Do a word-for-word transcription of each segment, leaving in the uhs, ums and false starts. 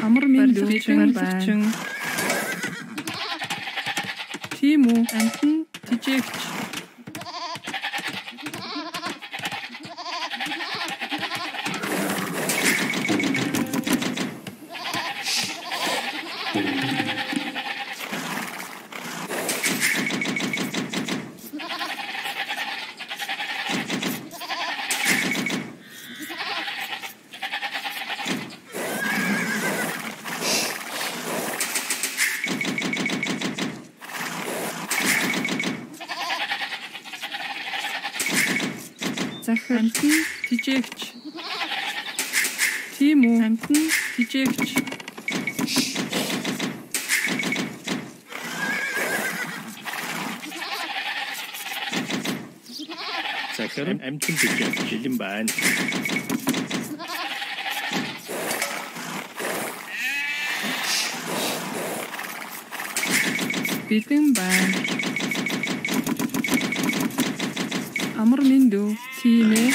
Амар мэндүүчин байна. Тийм үү? Амтан тижээгч. Захир амтан тижээгч. Тийм үү? Амтан тижээгч. Захир амтан тижээгч жилэн байна. Бэлэн байна. Амар мэндүү. Тийм ээ.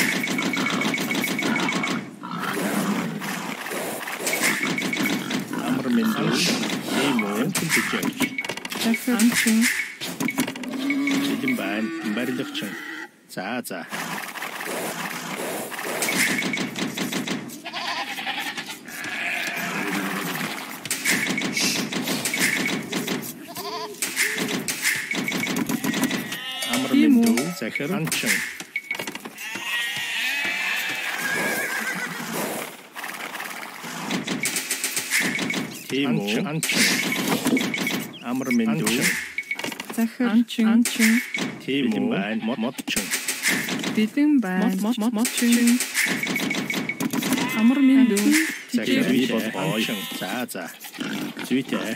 Амар мэндүү. Тийм үү? Амтан тижээгч. Захир амчин. Жилэн байна. Барилгачин. За за. Амар мэндүү. Захир амчин. Тийм үү? Амчин. Амар мэндүү. Захир амчин. Тийм үү? Байна. Модчин. Бэлэн байна. Модчин. Амар мэндүү. Захир би болгоо. За за. Зүйтэй.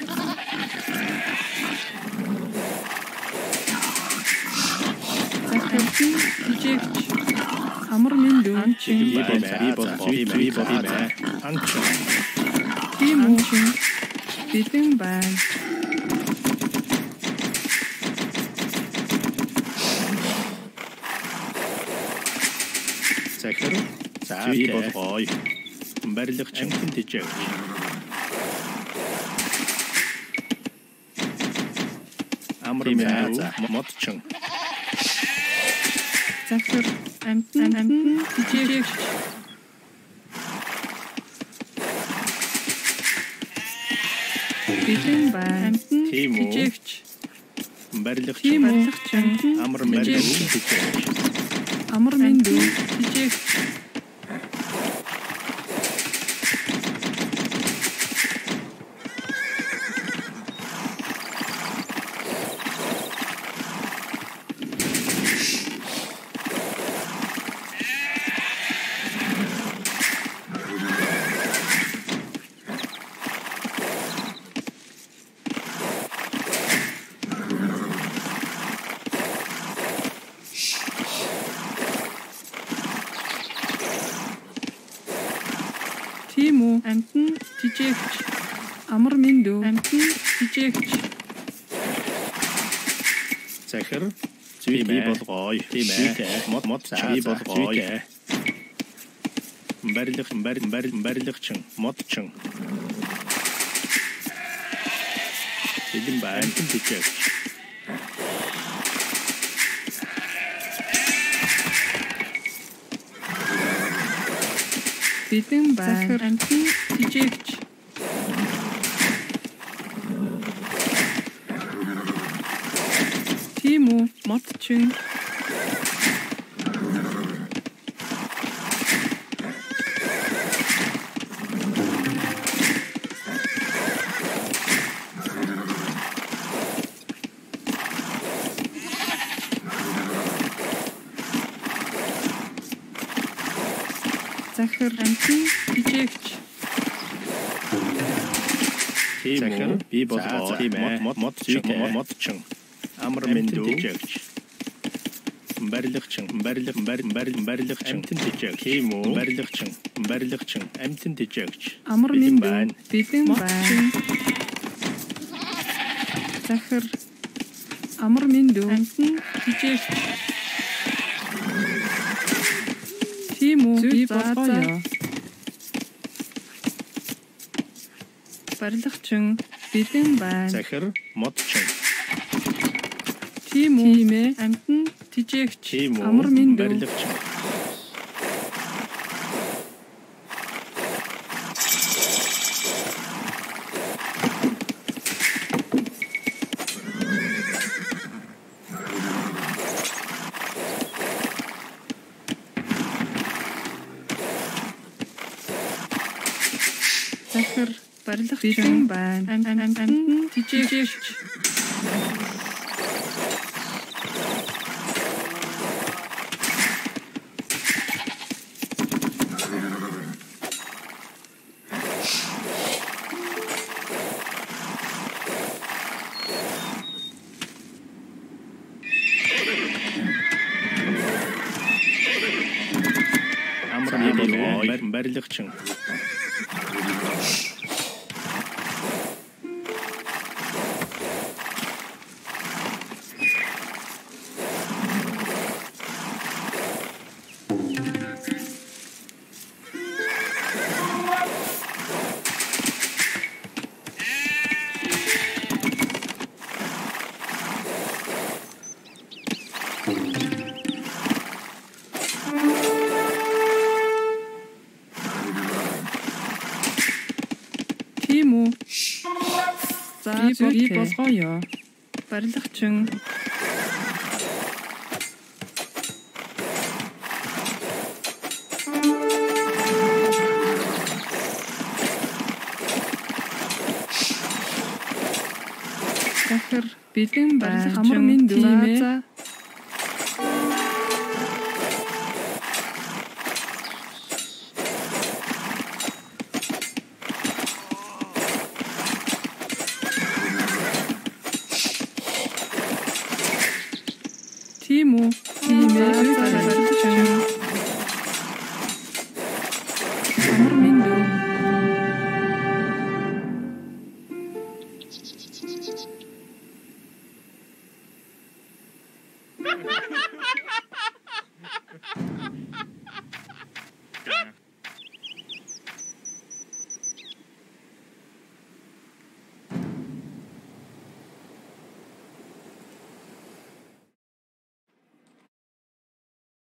Захир тижээгч. Амар мэндүү. Чин би болгоо. Би болгоо. Анчин. Тийм үү? Бэлэн байна. Захир. За би болгоо. Барилгач амтан тижээгч. Амар мэндүү. Модчин. Захир амтан амтан тижээгч. Бэлэн байна. Амтан тижээгч. Барилгач. Амар мэндүү тижээгч. Амар мэндүү тижээгч. Тийм үү? Амтан тижээгч. Амар мэндүү. Амтан тижээгч. Захир. Зүй би болгоо. Тийм ээ. Мод мод би болгоо. Барилгач барил барилгачин. Модчин. Жилэн байна. Тижээгч. Бэлэн байна. Захир амтан тижээгч. Тийм үү? Модчин. Захир амтан тижээгч. Тийм үү? Би болгоо. Тийм ээ. Мод модчин. Модчин. Амар мэндүү тижээгч. Барилгачин. Барилга барил барил барилгачин. Амтан тижээгч. Тийм үү? Барилгачин. Барилгачин. Амтан тижээгч. Амар мэндүү. Бэлэн байна. Захир амар мэндүү. Амтан тижээгч. Тийм үү? Би болгоё. барилгачин бэлэн байна. Захир модчин. Тийм үү? Тийм ээ. Амтан тижээгч. Тийм үү? Амар минь дүү. Барилгачин. Захир барилгачин байна. Амтан тижээгч. Амар минь барилгачин. Тийм үү? За би болгоё. Барилгачин. Захир бэлэн байна. Амар минь дүү. За. Тийм үү? Тийм ээ. Амар минь дүү.